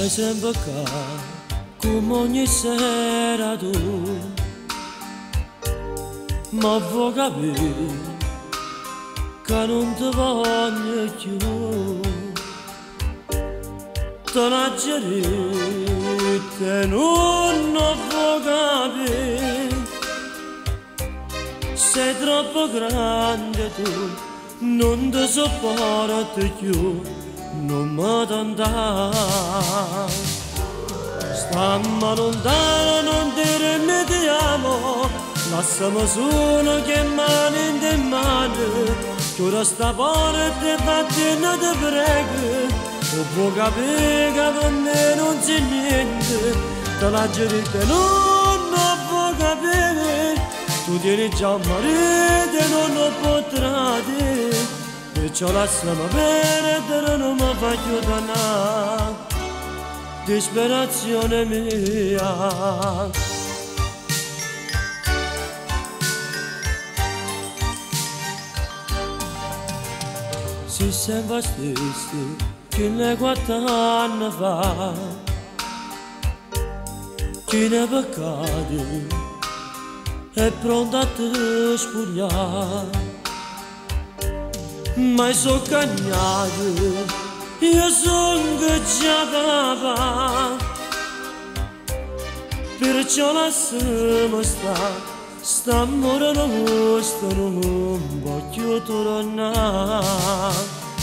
Stai sempre qua, come ogni sera tu, ma vuoi capire che non ti voglio più. Te la gerite non vuoi capire, sei troppo grande tu, non ti sopporto più, non mi andare. Stamma lontano, non dire mi ti amo, lasciami solo che mano in mano, che ora sta parte mattina ti prego, o puoi capire che per me non c'è niente, te la gerite non puoi capire, tu tieni già un marito e non lo potrai, perciò lasciami perdere, non mi faccio dannare. Disperazione mia, si sembra stesso che ne 4 anni fa, chi ne peccati è pronto a te spogliare, ma sono cagnato. Io sono già papà, perciò lasciamo sta amore nostro non voglio tornare.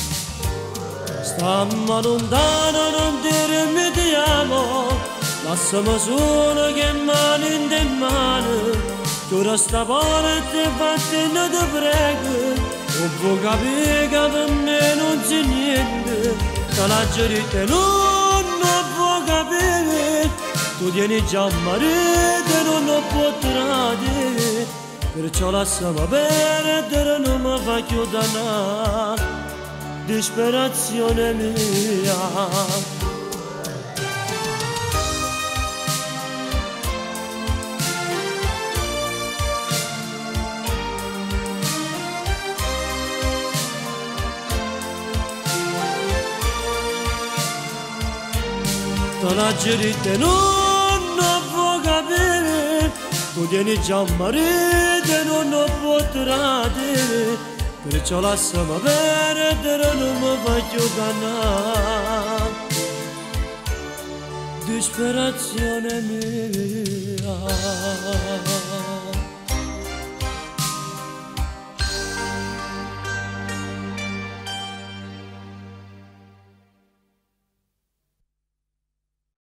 Stamma lontano, non dire mi ti amo, lasciami solo che mano in mano, che ora sta parte vattene ti prego, o puoi capire che per me non c'è niente, te la gerite non puoi capire, tu tieni già un marito e non lo potrai, perciò lasciami perdere, non mi faccio dannare, disperazione mia. Te la gerite non puoi capire, tu tieni già un marito e non lo potrai, perciò lasciami perdere, non mi faccio dannare, disperazione mia.